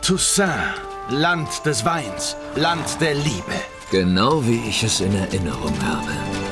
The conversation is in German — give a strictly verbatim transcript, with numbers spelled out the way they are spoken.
Toussaint, Land des Weins, Land der Liebe. Genau wie ich es in Erinnerung habe.